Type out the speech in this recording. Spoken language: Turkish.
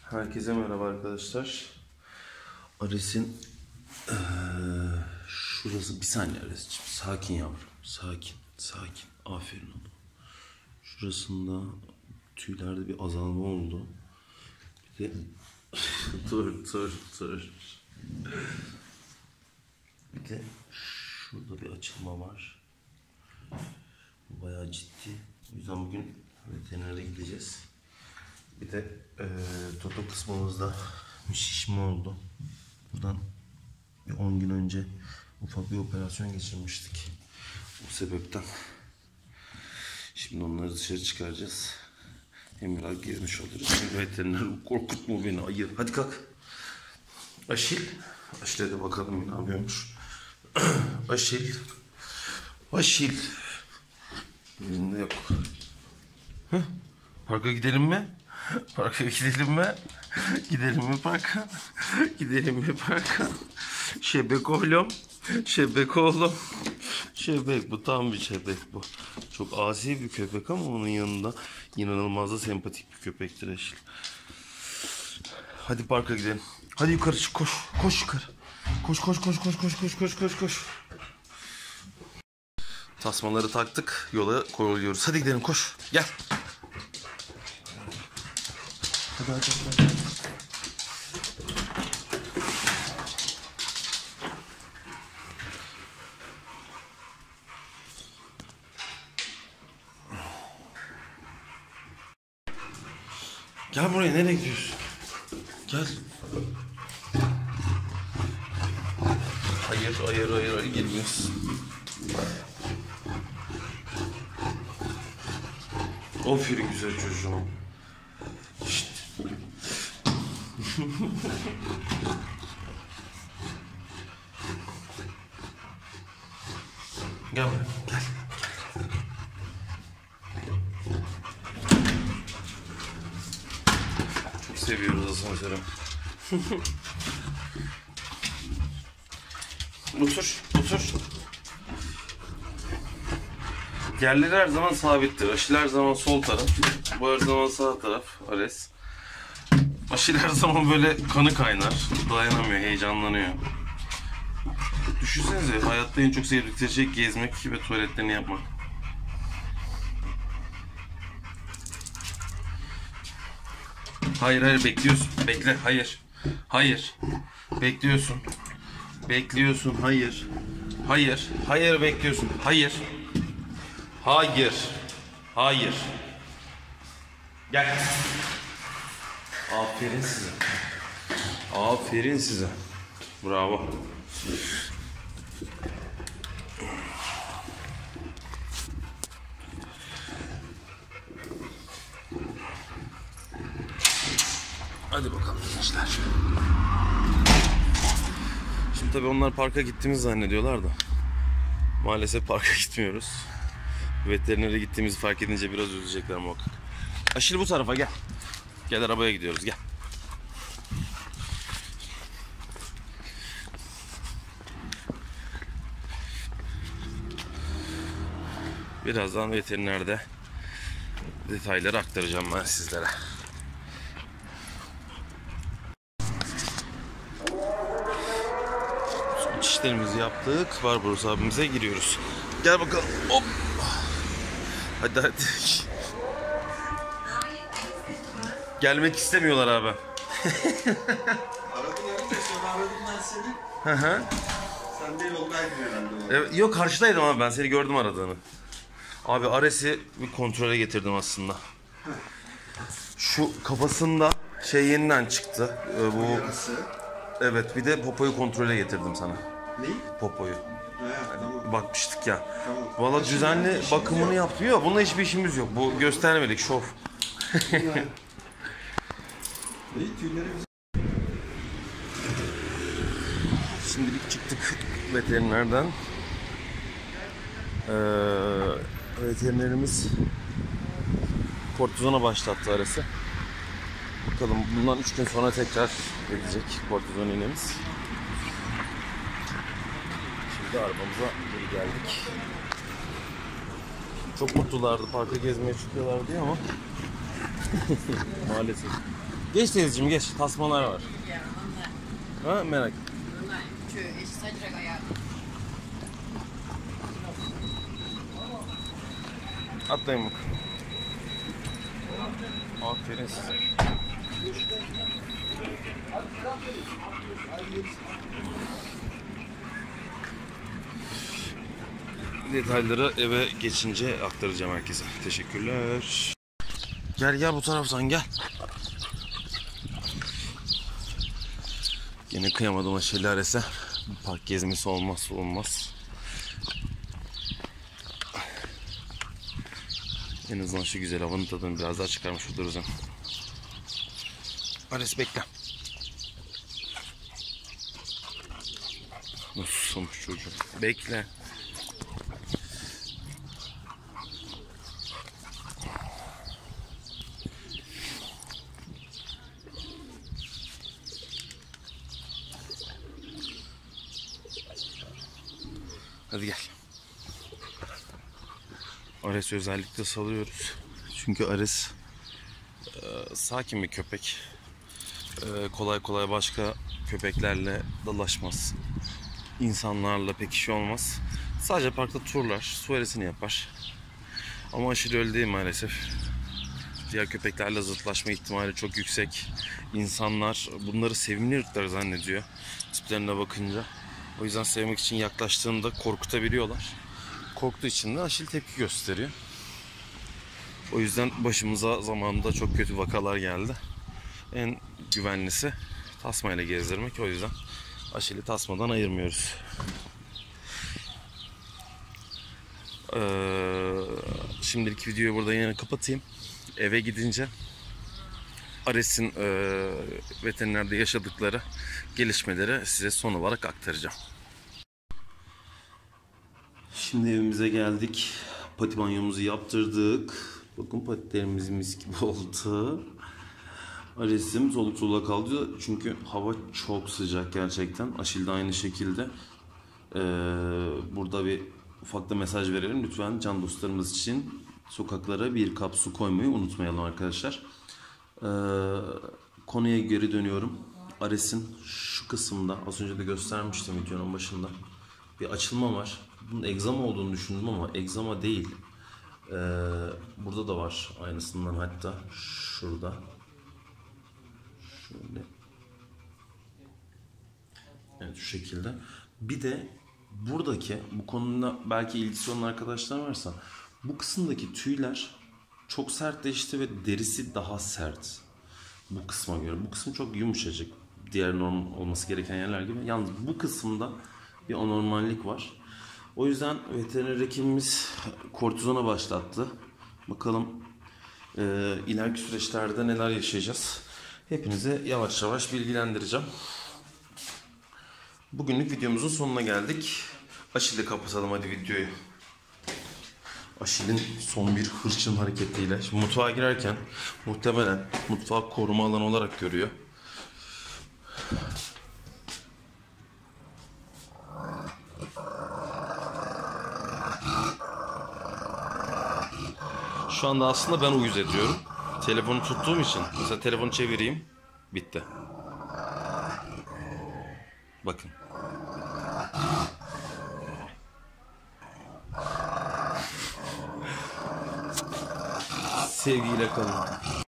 Herkese merhaba arkadaşlar. Ares'in şurası, bir saniye Ares'ciğim, sakin yavrum, sakin. Aferin oğlum. Şurasında tüylerde bir azalma oldu. Bir de dur. Bir de şurada bir açılma var. Bayağı ciddi. O yüzden bugün veterinere gideceğiz. Bir de toto kısmımızda bir şişme oldu. Buradan bir 10 gün önce ufak bir operasyon geçirmiştik. Bu sebepten. Şimdi onları dışarı çıkaracağız. Hem biraz gezmiş oluruz. Hem veteriner korkutma beni, ayır. Hadi kalk. Aşil'e de bakalım ne yapıyormuş. Aşil. Birinde yok. Hı? Parka gidelim mi? Gidelim mi parka? Şebek oğlum. Şebek, bu tam bir şebek bu. Çok asi bir köpek ama onun yanında inanılmaz da sempatik bir köpektir Aşil. Hadi parka gidelim. Hadi yukarı çık, koş yukarı. Koş. Tasmaları taktık, yola koyuyoruz. Hadi gidelim, koş. Gel. Hadi. Gel buraya, nereye gidiyorsun? Gel. Hayır, girmiyorsun. Aferin güzel çocuğum. Şşt. Gel buraya, gel. Çok seviyoruz asansörü. Otur. Yerleri her zaman sabittir. Aşil her zaman sol taraf. Bu her zaman sağ taraf. Ares. Aşil her zaman böyle kanı kaynar. Dayanamıyor, heyecanlanıyor. Düşünsenize, hayatta en çok sevdikleri şey gezmek ve tuvaletlerini yapmak. Hayır, bekliyorsun. Bekle, hayır. Bekliyorsun. Hayır, bekliyorsun. Hayır. Gel. Aferin size. Bravo. Hadi bakalım gençler. Şimdi tabii onlar parka gittiğimizi zannediyorlar da maalesef parka gitmiyoruz. Veterinere gittiğimizi fark edince biraz üzülecekler muhakkak. Aşil bu tarafa gel. Gel, arabaya gidiyoruz, gel. Birazdan veterinerde detayları aktaracağım ben sizlere. Son çişlerimizi yaptık. Barbaros abimize giriyoruz. Gel bakalım. Hop. Hadi. Gelmek istemiyorlar abi. Aradım ben seni. Hı. Sen de yoldaydın herhalde. Evet, yok, karşıdaydım abi, ben seni gördüm aradığını. Abi Ares'i bir kontrole getirdim aslında. Şu kafasında yeniden çıktı. Bu Nasıl? evet, bir de popoyu kontrole getirdim sana. Neyi? Popoyu. Tamam. Bakmıştık ya. Tamam. Valla düzenli bakımını yaptı. Yok, bununla hiçbir işimiz yok. Bu göstermelik, şov. Neyi? Tüyleri Şimdilik çıktık veterinerden. Veterinerimiz kortizona başlattı Ares'i. Bakalım bundan 3 gün sonra tekrar edecek kortizon iğnemiz. Şimdi arabamıza geri geldik. Çok mutlulardı, parka gezmeye çıkıyorlar diye ama maalesef Geç teyzeciğim geç. Tasmalar var. Ha merak. Atlayın bak. Aferin size. Detayları eve geçince aktaracağım herkese. Teşekkürler. Gel bu taraftan gel. Yine kıyamadım o şelalese. Bu park gezmesi olmazsa olmaz. En azından şu güzel havanın tadını biraz daha çıkarmış oluruz. Ares bekle. Nasıl susamış çocuğum? Bekle. Hadi gel. Ares'i özellikle salıyoruz. Çünkü Ares sakin bir köpek. Kolay kolay başka köpeklerle dalaşmaz. İnsanlarla pek işi olmaz. Sadece parkta turlar, suvaresini yapar. Ama aşırı öyle değil maalesef. Diğer köpeklerle zıtlaşma ihtimali çok yüksek. İnsanlar bunları sevimli ırklar zannediyor tiplerine bakınca. O yüzden sevmek için yaklaştığında korkutabiliyorlar. Korktuğu için de aşırı tepki gösteriyor. O yüzden başımıza zamanında çok kötü vakalar geldi. En güvenlisi tasmayla gezdirmek. O yüzden aşili tasmadan ayırmıyoruz. Şimdilik videoyu burada yine kapatayım. Eve gidince Ares'in veterinerde yaşadıkları gelişmeleri size son olarak aktaracağım. Şimdi evimize geldik. Pati banyomuzu yaptırdık. Bakın patilerimiz mis gibi oldu. Ares'im soluk soluğa kaldı. Çünkü hava çok sıcak gerçekten. Aşil de aynı şekilde. Burada bir ufak da mesaj verelim. Lütfen can dostlarımız için sokaklara bir kap su koymayı unutmayalım arkadaşlar. Konuya geri dönüyorum. Ares'in şu kısımda az önce de göstermiştim videonun başında. Bir açılma var. Bunun egzama olduğunu düşündüm ama egzama değil. Burada da var aynısından, hatta şurada. Şöyle. Evet, şu şekilde. Bir de buradaki, bu konuda belki ilgisi olan arkadaşlar varsa, bu kısımdaki tüyler çok sertleşti ve derisi daha sert. Bu kısma göre. Bu kısım çok yumuşacık. Diğer normal olması gereken yerler gibi. Yalnız bu kısımda bir anormallik var. O yüzden veteriner hekimimiz kortizona başlattı. Bakalım ileriki süreçlerde neler yaşayacağız. Hepinize yavaş yavaş bilgilendireceğim. Bugünlük videomuzun sonuna geldik. Aşil'le kapatalım hadi videoyu. Aşil'in son bir hırçın hareketiyle. Şimdi mutfağa girerken muhtemelen mutfağı koruma alanı olarak görüyor. Şu anda aslında ben uyuz ediyorum. Telefonu tuttuğum için. Mesela telefonu çevireyim. Bitti. Bakın. Sevgiyle kalın.